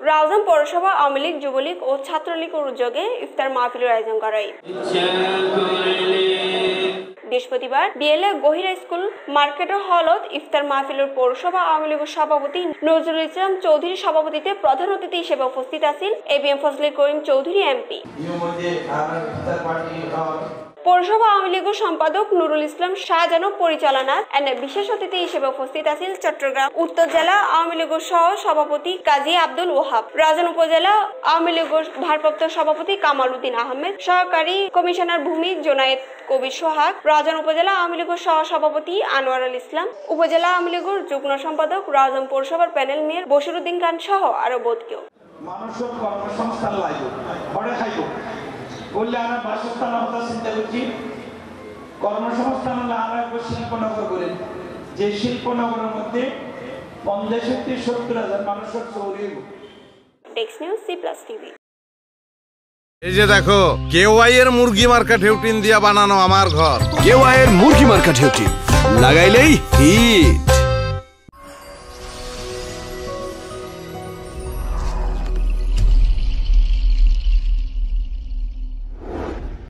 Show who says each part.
Speaker 1: রাউজান পৌরসভা আওয়ামী লীগ, যুবলীগ ও ছাত্রলীগের উদ্যোগে ইফতার মাহফিলের আয়োজন করা হয়। বৃহস্পতিবার বিএলএ গহিরা স্কুল মার্কেট হলত ইফতার মাহফিলের পৌরসভা আওয়ামী লীগের সভাপতি নজরুল ইসলাম চৌধুরীর সভাপতিত্বে প্রধান অতিথি হিসেবে উপস্থিত আছেন এবিএম ফজলে করিম চৌধুরী এমপি। পৌরসভা আওয়ামী লীগের সম্পাদক নুরুল ইসলাম শাহজাহান পরিচালনার বিশেষ অতিথি হিসেবে উপস্থিত আছেন চট্টগ্রাম উত্তর জেলা আওয়ামী লীগের সহ সভাপতি কাজী আব্দুল ওহাব, রাউজান উপজেলা আওয়ামী লীগের ভারপ্রাপ্ত সভাপতি কামাল উদ্দিন আহমেদ, সহকারী কমিশনার ভূমি জোনায়েদ কবির সোহাগ, রাউজান উপজেলা আওয়ামী লীগের সহ সভাপতি আনোয়ার আল ইসলাম, উপজেলা আওয়ামী লীগের যুগ্ম সম্পাদক রাউজান পৌরসভার প্যানেল মেয়র বশিরউদ্দিন খান সহ আরো বোধ কেউ।
Speaker 2: মানুষের কর্মসংস্থান লাগবে, ঘরে খাইব বললে আমরা বাসস্থানের কথা চিন্তা করছি। কর্মসংস্থান হলে আমরা একবার শিল্পনগর করি, যে শিল্পনগরের মধ্যে 50-70,000 মানুষের চৌরি।
Speaker 1: টেক্স নিউজ C+ টিভি।
Speaker 3: এই যে দেখো, কেওয়াই এর মুরগি মার্কা ঢেউটিন দিয়া বানানো আমার ঘর।
Speaker 4: কেওয়াই এর মুরগি মার্কা ঢেউটিন লাগাইলেই হিট।